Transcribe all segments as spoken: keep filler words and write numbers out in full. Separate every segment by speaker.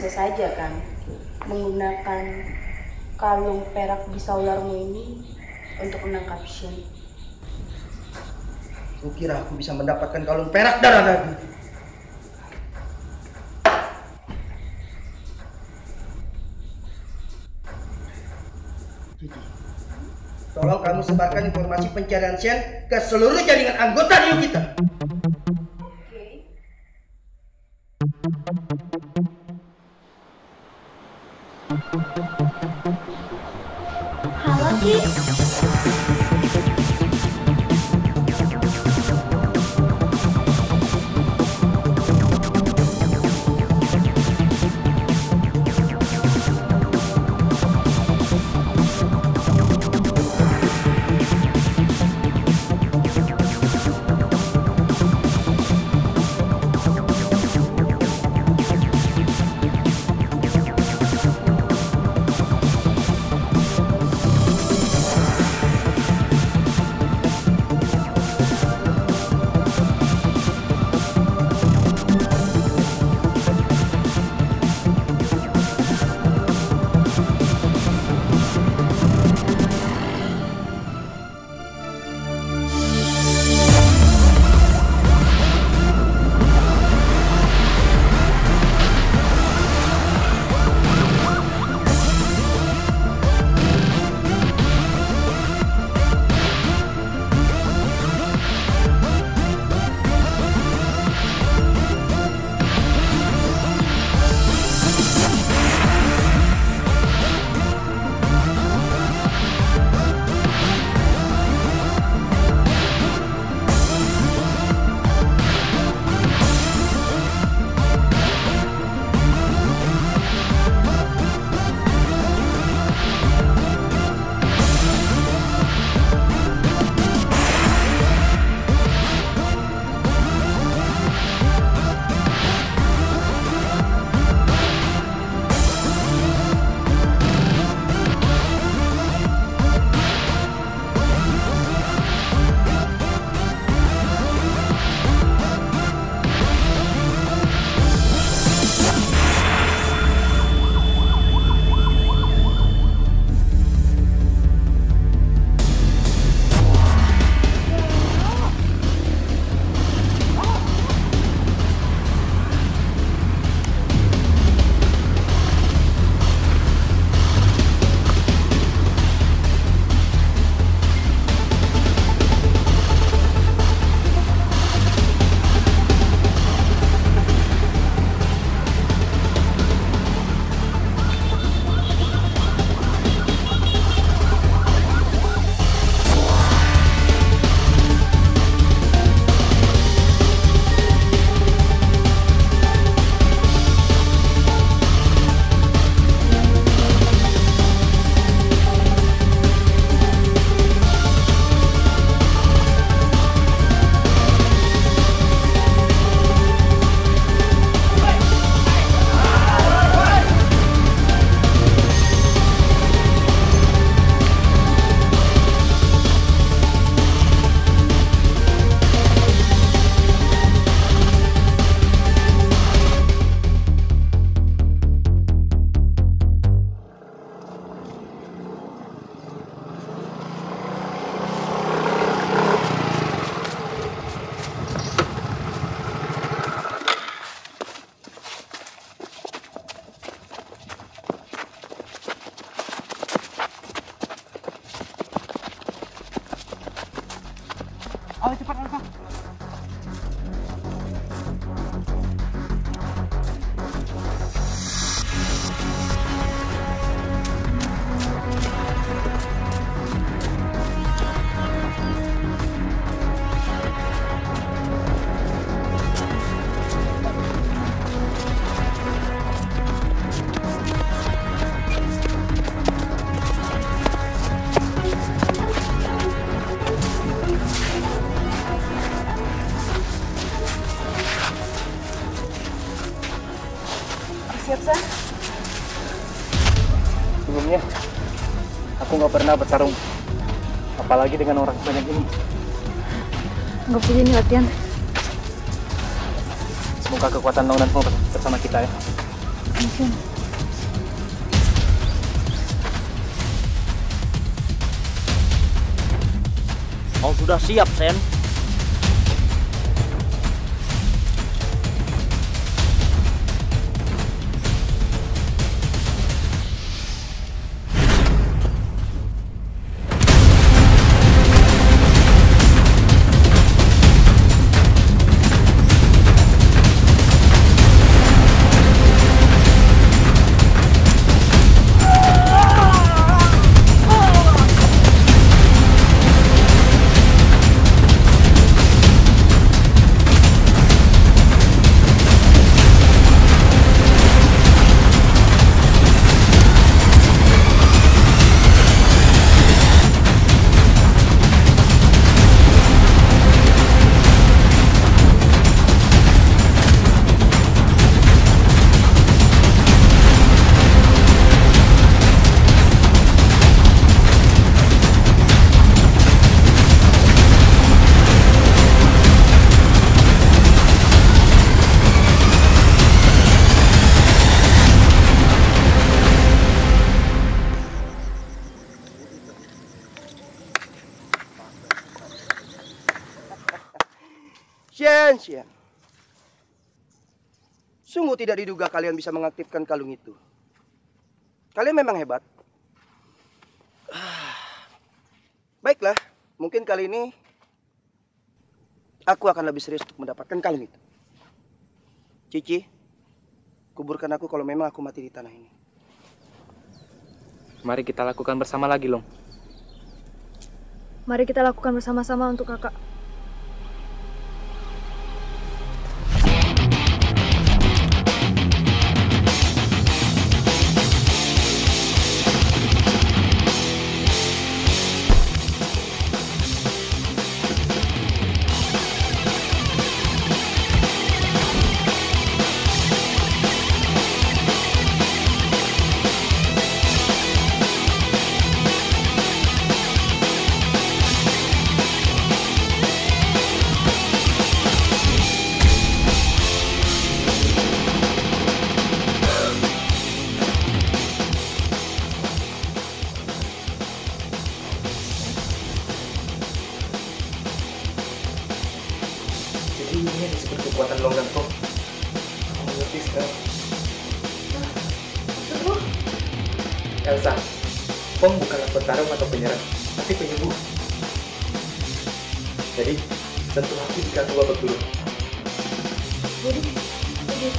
Speaker 1: bisa saja kan menggunakan kalung perak bisa ularmu ini untuk menangkap Shin.
Speaker 2: Kukira aku bisa mendapatkan kalung perak darah daging. Jadi, tolong kamu sebarkan informasi pencarian Shen ke seluruh jaringan anggota Rio kita.
Speaker 3: Halo, Ki.
Speaker 4: Ayo cepat, Alfa.
Speaker 1: Siap, San?
Speaker 4: Sebelumnya, aku nggak pernah bertarung, apalagi dengan orang sebanyak ini.
Speaker 3: Nggak usah ini latihan.
Speaker 4: Semoga kekuatan Long dan Feng bersama kita ya.
Speaker 3: Mungkin.
Speaker 5: Kau sudah siap, Sen?
Speaker 2: Shen, Shen. Sungguh tidak diduga kalian bisa mengaktifkan kalung itu. Kalian memang hebat. Baiklah, mungkin kali ini aku akan lebih serius untuk mendapatkan kalung itu. Cici, kuburkan aku kalau memang aku mati di tanah ini.
Speaker 4: Mari kita lakukan bersama lagi, Long.
Speaker 3: Mari kita lakukan bersama-sama untuk kakak.
Speaker 2: Ini disebut kekuatan longgan kok. Kamu mengerti sekarang?
Speaker 1: Maksud lu?
Speaker 4: Elsa, Pong bukanlah petarung atau penyerang, tapi penyembuh. Jadi, sentuh aku jika aku babak dulu.
Speaker 1: Jadi, begitu.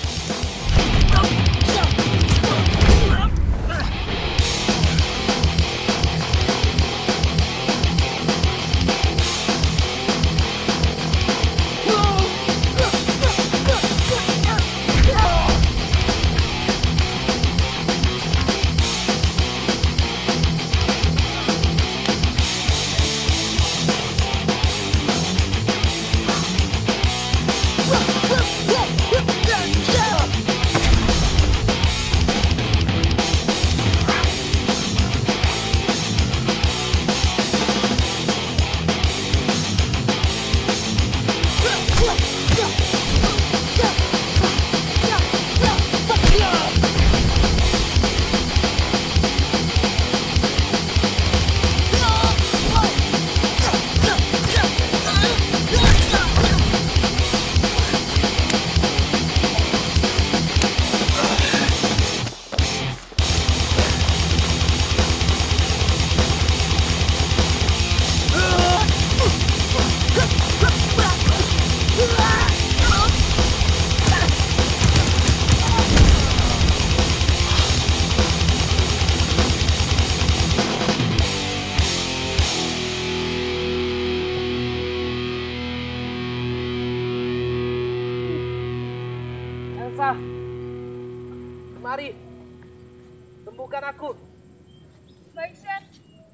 Speaker 2: Elsa, mari, sembuhkan aku.
Speaker 1: Baik, Shen.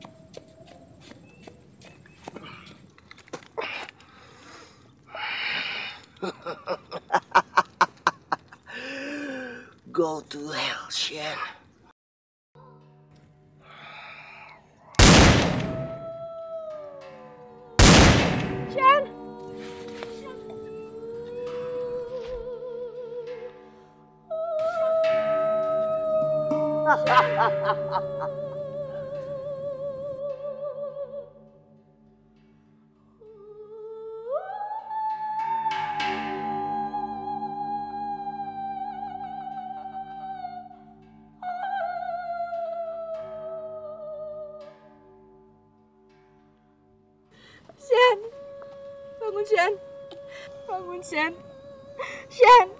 Speaker 2: Go to hell, Shen.
Speaker 1: Shen!
Speaker 3: Shen, bangun Shen, bangun Shen, Shen.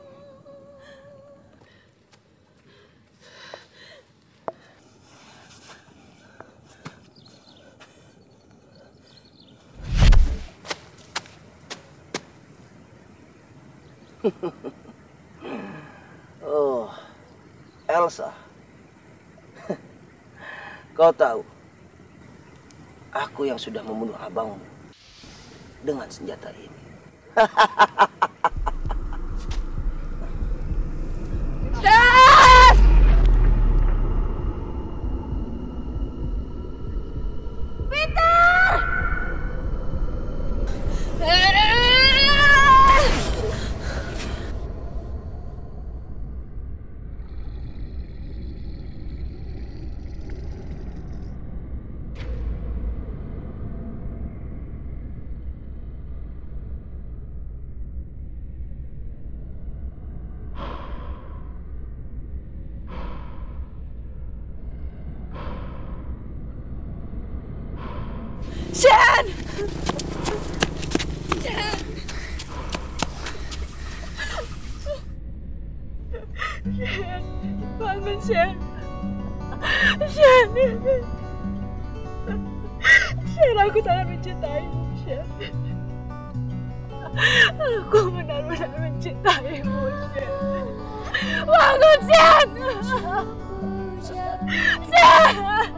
Speaker 2: Oh, Elsa. Kau tahu, aku yang sudah membunuh abangmu dengan senjata ini.
Speaker 3: Shen! Peter! Shen! Shen! Shen! Bangun Shen! Shen! Shen, aku sangat mencintaimu, Shen. Aku benar-benar mencintaimu, Shen. Bangun Shen! Shen!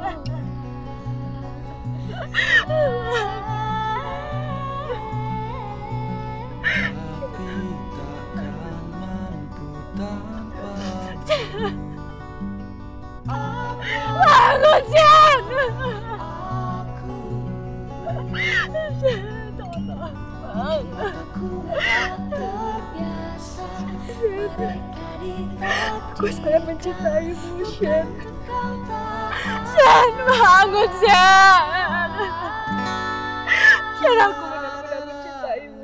Speaker 3: Bangun Shen! Shen, tolong. Aku sangat mencintaimu, Shen. Shen, bangun Shen! Shen, aku benar-benar mencintaimu.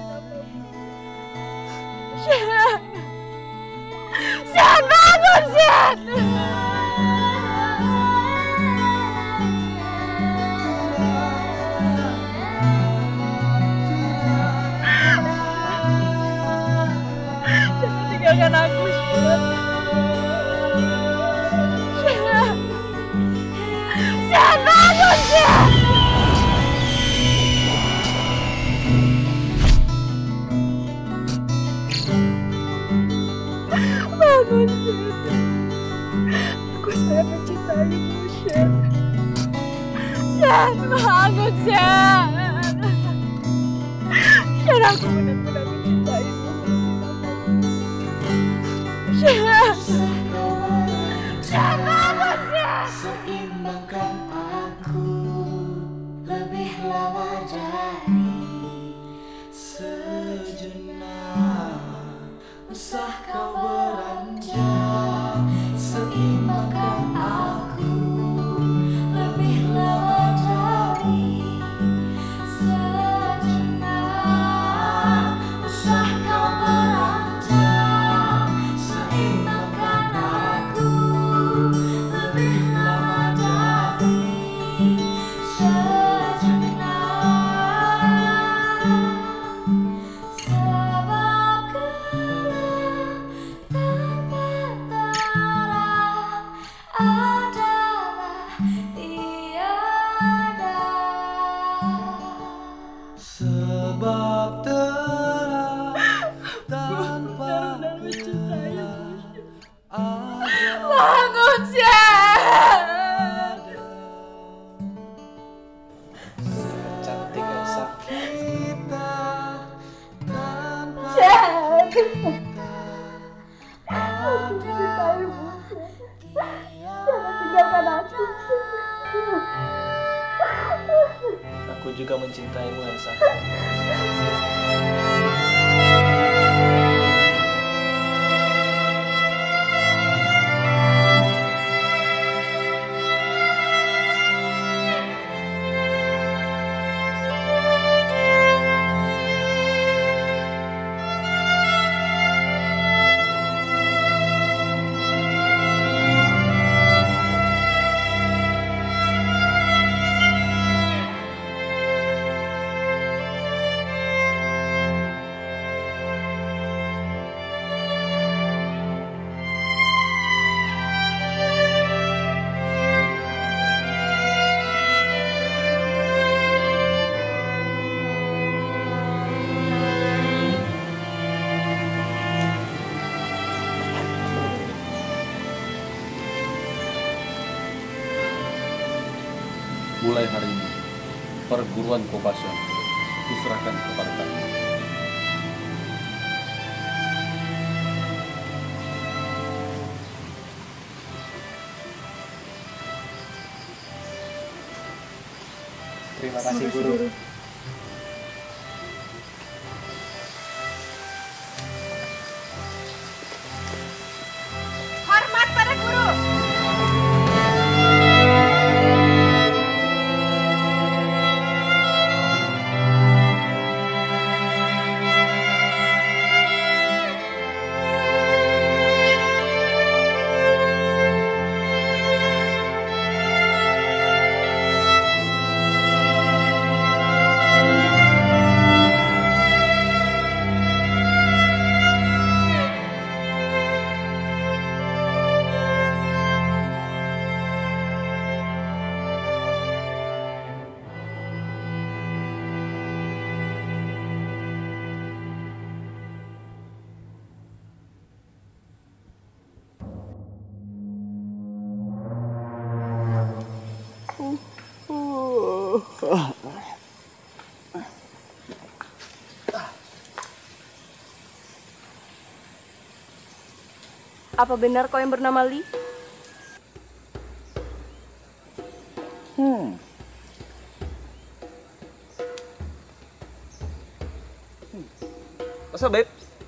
Speaker 3: Shen! Shen, bangun Shen! Jangan tinggalkan aku, Shen. Shen! Shen, bangun Shen! Bangun Shen. Aku sangat mencintaimu, Shen. Shen, bangun Shen. Shen, aku benar-benar mencintaimu. Shen. Shen, bangun Shen.
Speaker 6: Seimbangkan aku lebih lama dari sejenak. Usah kau beranjak. Seimbangkan aku lebih lama dari sejenak. Usah kau beranjak. Seimbangkan aku lebih lama dari sejenak. Sebab gerak tanpa terang adalah tiada.
Speaker 7: Sebab terang tanpa terang ada
Speaker 3: Bangun Shen.
Speaker 7: cantik Elsa.
Speaker 3: Shen. Aku mencintaimu, Shen. Jangan tinggalkan aku, Shen.
Speaker 7: Aku juga mencintaimu Elsa.
Speaker 8: Mulai hari ini, perguruan Kopasan diserahkan kepada kami.
Speaker 4: Terima kasih guru.
Speaker 3: Hormat pada guru.
Speaker 1: Apa benar kau yang bernama Li?
Speaker 8: Hmm.
Speaker 7: What's up, babe?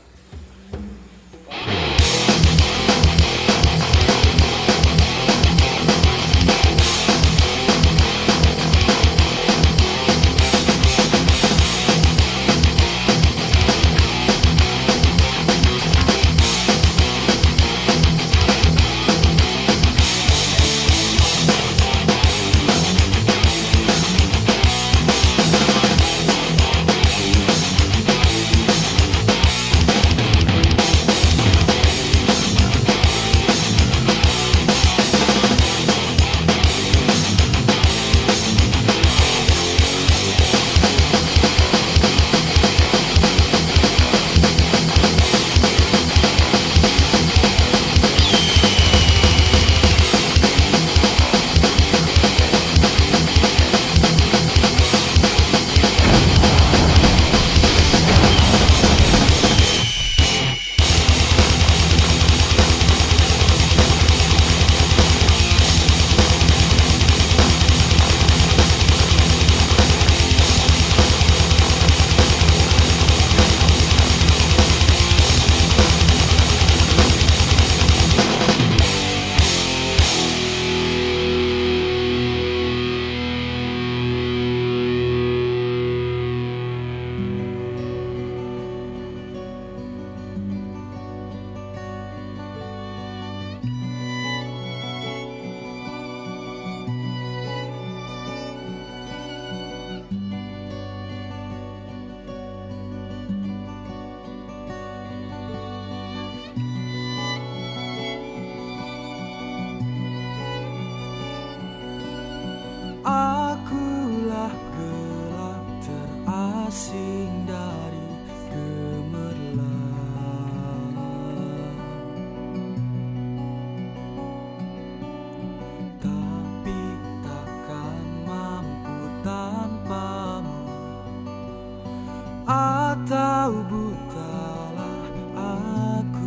Speaker 9: Akulah gelap terasing dari gemerlap, tapi takkan mampu tanpamu, atau butalah aku.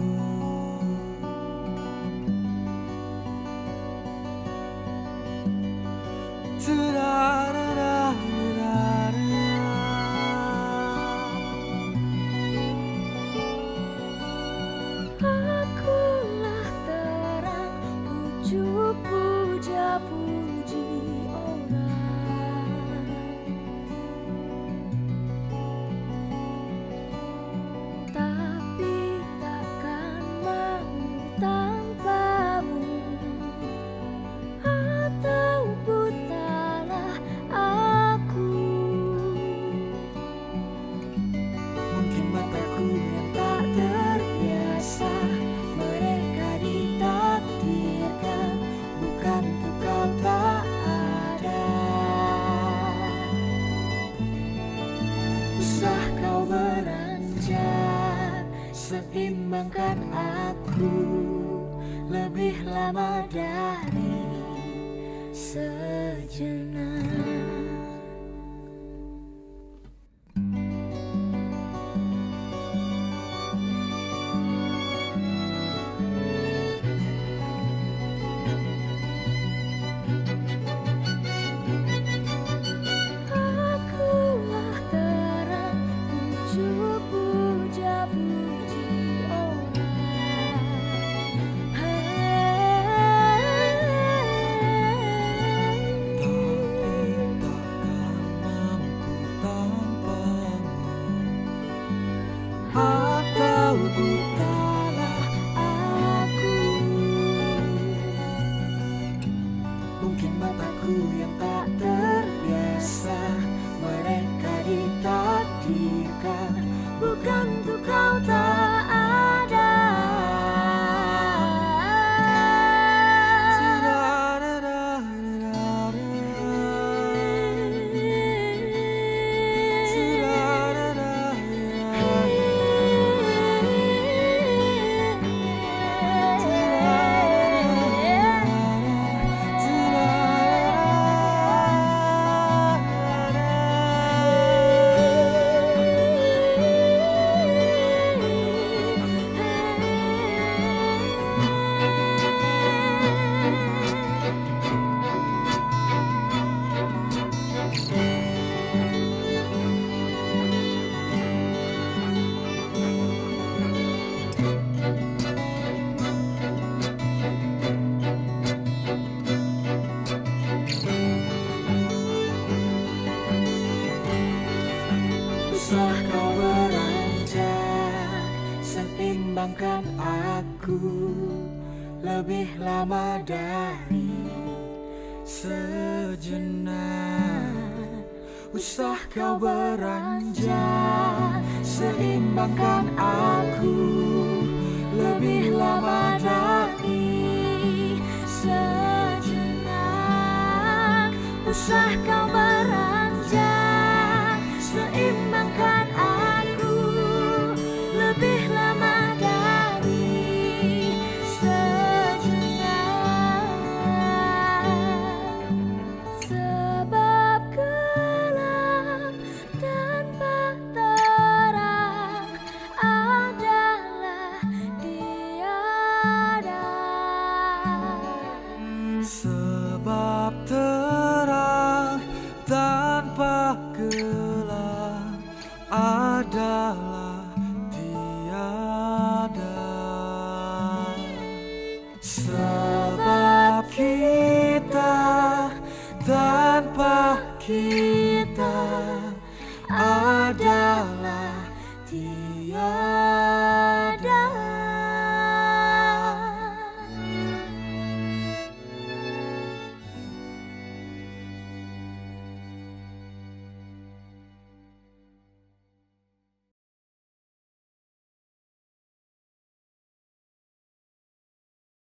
Speaker 6: Akulah terang puju puja puji orang, tapi takkan mau tanpamu, atau butalah aku.
Speaker 9: Mungkin mataku yang tak terbiasa, mereka ditakdirkan, bukan untuk kau tak ada. Usah kau beranjak, seimbangkan aku lebih lama dari sejenak.
Speaker 6: Akulah terang unjuk puja-puji orang.
Speaker 9: Atau butalah aku, mungkin mataku yang tak terbiasa. Mereka ditakdirkan bukan untuk kau tak ada. Usah kau beranjak seimbangkan aku lebih lama dari sejenak. Usah kau beranjak seimbangkan aku lebih lama dari sejenak. Usah kau beranjak seimbangkan aku lebih lama dari sejenak.
Speaker 6: Sebab gelap tanpa terang adalah tiada.
Speaker 9: Sebab terang tanpa gelap adalah tiada. Sebab kita tanpa kita adalah tiada.